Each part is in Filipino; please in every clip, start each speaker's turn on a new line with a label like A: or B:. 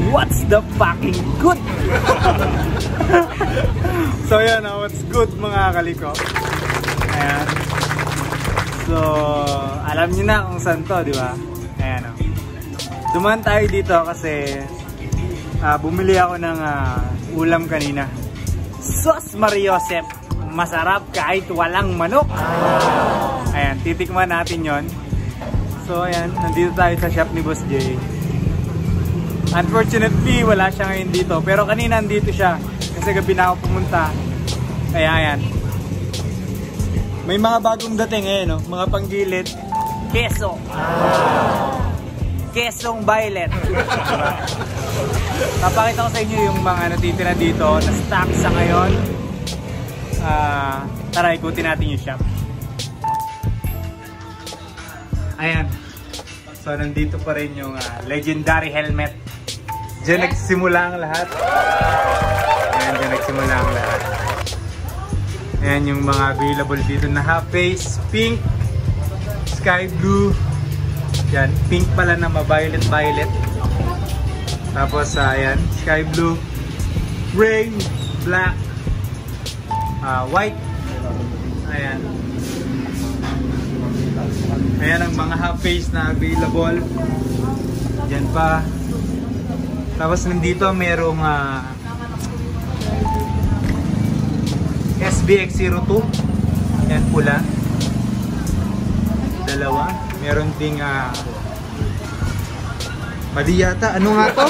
A: What's the fucking good? So yan, what's good mga kaliko? Ayan. So, alam niyo na kung saan to, di ba? Ayan o. Dumaan tayo dito kasi bumili ako ng ulam kanina. Sos Mariosep. Masarap kahit walang manok. Ayan, titikman natin yon. So ayan, nandito tayo sa shop ni Boss J. Unfortunately, wala siya ngayon dito. Pero kanina nandito siya. Kasi gabi na ako pumunta. Kaya ayan. May mga bagong dating ngayon, no? Mga panggilid. Keso. Kesong violet. Papakita ko sa inyo yung mga natitira dito na stock sa ngayon. Tara, ikutin natin yung shop. Ayan. So, nandito pa rin yung legendary helmet. Diyan nagsimula ang lahat. Ayan, diyan nagsimula ang lahat. Ayan yung mga available dito na half face, pink, sky blue. Yan, pink pala na ma-violet. Tapos, ayan, sky blue, gray, black, white. Ayan. Ayan ang mga half face na available. Yan pa. Tapos nandito merong SBX02. Yan pula. Dalawa. Meron ding mali yata. Ano nga to?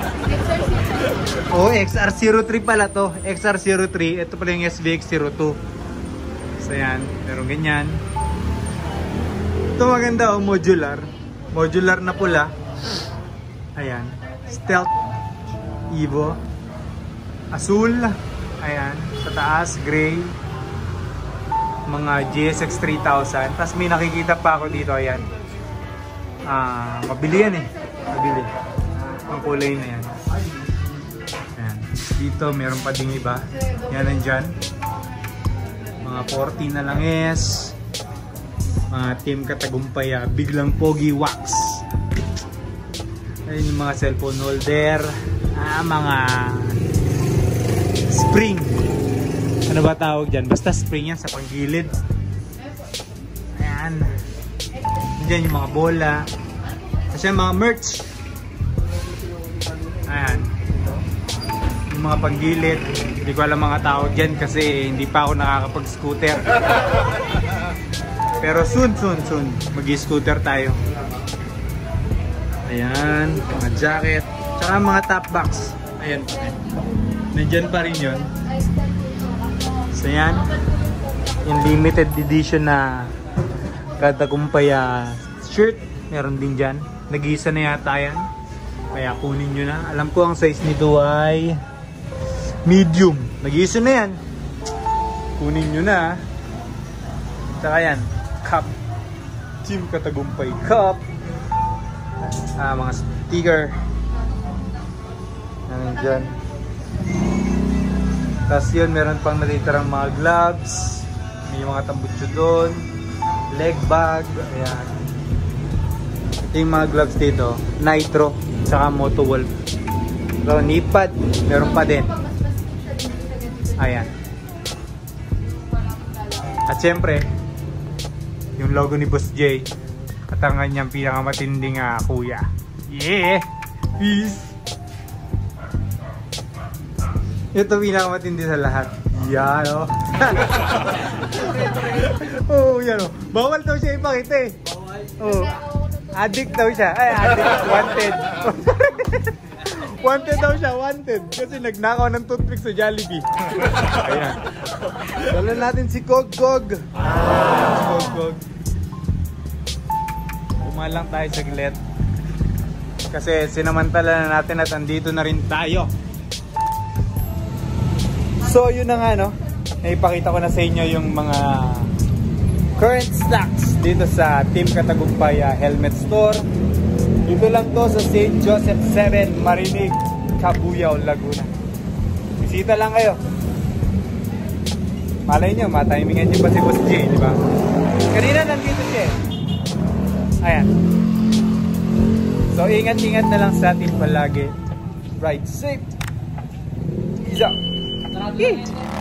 A: Oh, XR03 pala to. XR03. Ito pala yung SBX02. So yan. Meron ganyan. Ito maganda, modular. Modular na pula. Ayan. Stealth Evo. Asul. Ayan. Sa taas, gray. Mga GSX 3000. Tapos may nakikita pa ako dito. Ayan. Mabili yan eh. Mabili. Ang kulay na yan. Ayan. Dito, meron pa ding iba. Yan nandyan. Mga 40 na lang is. Team Katagumpay, biglang pogi wax. Ayun yung mga cellphone holder, mga spring. Ano ba tawag dyan? Basta spring yan sa panggilid. Ayan. Diyan yung mga bola. Kasi mga merch. Ayan. Yung mga panggilid. Hindi ko alam mga tawag dyan kasi hindi pa ako nakakapag-scooter. Pero soon mag-i-scooter tayo. Ayan, mga jacket, tsaka mga top box. Ayan, nandyan pa rin yun. So yan, yung limited edition na Katagumpay shirt, meron din dyan. Nag-iisa na yata yan, kaya kunin nyo na. Alam ko ang size nito ay medium. Nag-iisa na yan, kunin nyo na. Tsaka yan, cup, Team Katagumpay cup, mga sticker nandyan. Tapos yun, meron pang natitirang mga gloves, may mga tambutso doon, leg bag. Ayan, ito yung mga gloves dito, Nitro tsaka Moto Wolf. So knee pad meron pa din. Ayan. At syempre yung logo ni Boss J at ang kanyang pinakamatinding kuya. Yeah! Peace! Ito pinakamatindi sa lahat. Yan o. Oh, yan o. Bawal daw siya ipakita eh. Oh. Addict daw siya. Ay, addict. Wanted. Wanted daw siya. Wanted. Kasi nagnakaw ng toothpick sa Jollibee. Ayan. Dala natin si Gog-Gog. Gog-Gog. Kumalang tayo saglit. Kasi sinamantala na natin at andito na rin tayo. So yun na nga no. Naipakita ko na sa inyo yung mga current stocks dito sa Team Katagumpay Helmet Store. Dito lang to sa St. Joseph 7 Marinig, Cabuyao, Laguna. Bisita lang kayo. Malay nyo, matimingan nyo pa si Boss J, di ba? Kanina nandito siya. Ayan. So ingat-ingat na lang sa atin palagi.
B: Ride safe. Peace out.